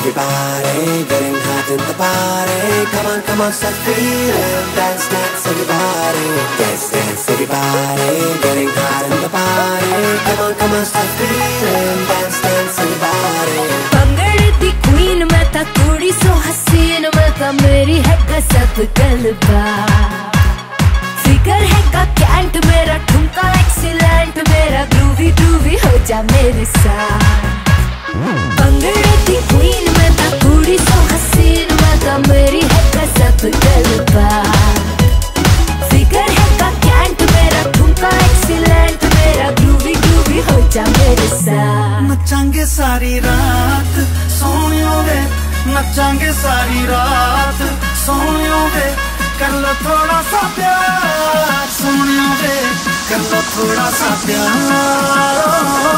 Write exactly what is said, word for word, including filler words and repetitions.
everybody, getting hot in the party. Come on, come on, start feeling. Dance, dance, everybody. Dance, dance, everybody, getting hot in the party. Come on, come on, start feeling. Dance, dance, everybody. भंगड़े the queen मैं ता कुड़ी सो हसीन मैं ता मेरी है गजब गलबा. फिगर है का कैंट मेरा ठुमका एक्सीलेंट मेरा ग्रूवी ग्रूवी हो जा मेरे साथ. भंगड़े दी क्वीन मैं ता कुड़ी सो हसीन मैं ता मेरी है गजब गलबा. फिगर है का कैंट मेरा ठुमका एक्सीलेंट मेरा ग्रूवी ग्रूवी हो जा मेरे साथ. नचांगे सारी रात सोनियो वे, नचांगे सारी रात सोनियो वे. कर लो थोड़ा सा प्यार सोनियो वे, कर लो थोड़ा सा प्यार.